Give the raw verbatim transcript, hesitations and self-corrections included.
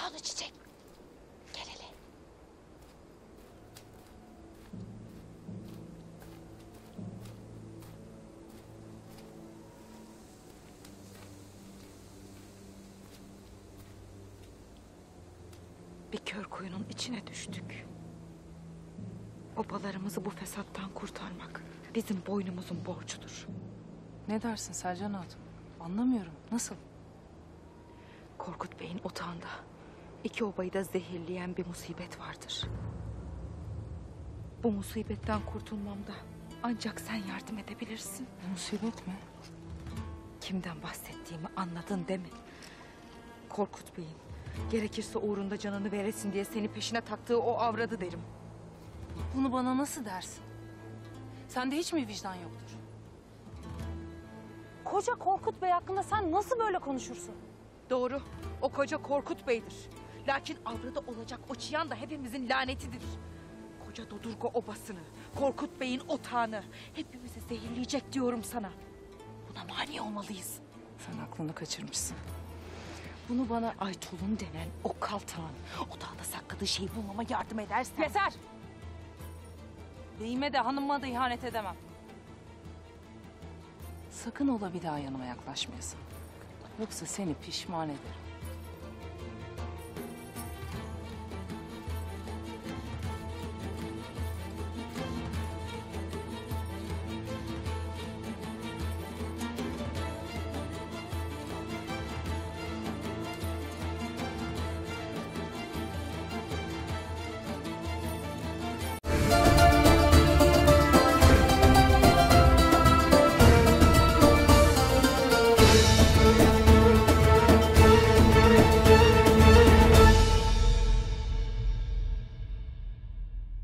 Banu Çiçek. Gel hele. Bir kör kuyunun içine düştük. Obalarımızı bu fesattan kurtarmak bizim boynumuzun borcudur. Ne dersin Selcan Hatun? Anlamıyorum. Nasıl? Korkut Bey'in otağında iki obayı da zehirleyen bir musibet vardır. Bu musibetten kurtulmamda ancak sen yardım edebilirsin. Musibet mi? Kimden bahsettiğimi anladın değil mi? Korkut Bey'in gerekirse uğrunda canını veresin diye seni peşine taktığı o avradı derim. Bunu bana nasıl dersin? Sende hiç mi vicdan yoktur? Koca Korkut Bey hakkında sen nasıl böyle konuşursun? Doğru, o koca Korkut Bey'dir. Lakin avradı olacak o çıyan da hepimizin lanetidir. Koca Dodurga obasını, Korkut Bey'in otağını hepimizi zehirleyecek diyorum sana. Buna mani olmalıyız. Sen aklını kaçırmışsın. Bunu bana Aytul'un denen o kaltağın otağında sakladığı şeyi bulmama yardım edersen... Yeter! Beyime de hanıma da ihanet edemem. Sakın ola bir daha yanıma yaklaşmayasın. Yoksa seni pişman ederim.